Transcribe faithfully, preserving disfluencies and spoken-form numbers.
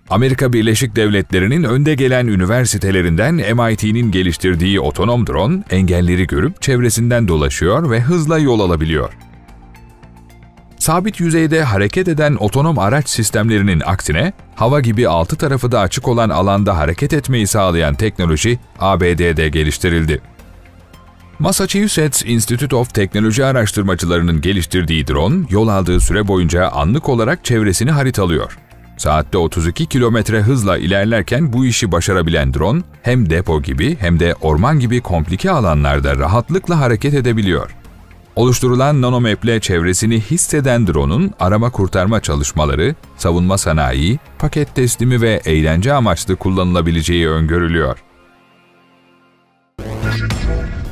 Amerika Birleşik Devletleri'nin önde gelen üniversitelerinden M I T'nin geliştirdiği otonom drone, engelleri görüp çevresinden dolaşıyor ve hızla yol alabiliyor. Sabit yüzeyde hareket eden otonom araç sistemlerinin aksine, hava gibi altı tarafı da açık olan alanda hareket etmeyi sağlayan teknoloji A B D'de geliştirildi. Massachusetts Institute of Technology araştırmacılarının geliştirdiği drone, yol aldığı süre boyunca anlık olarak çevresini haritalıyor. Saatte otuz iki kilometre hızla ilerlerken bu işi başarabilen drone, hem depo gibi hem de orman gibi komplike alanlarda rahatlıkla hareket edebiliyor. Oluşturulan nanomap'le çevresini hisseden drone'un arama kurtarma çalışmaları, savunma sanayi, paket teslimi ve eğlence amaçlı kullanılabileceği öngörülüyor.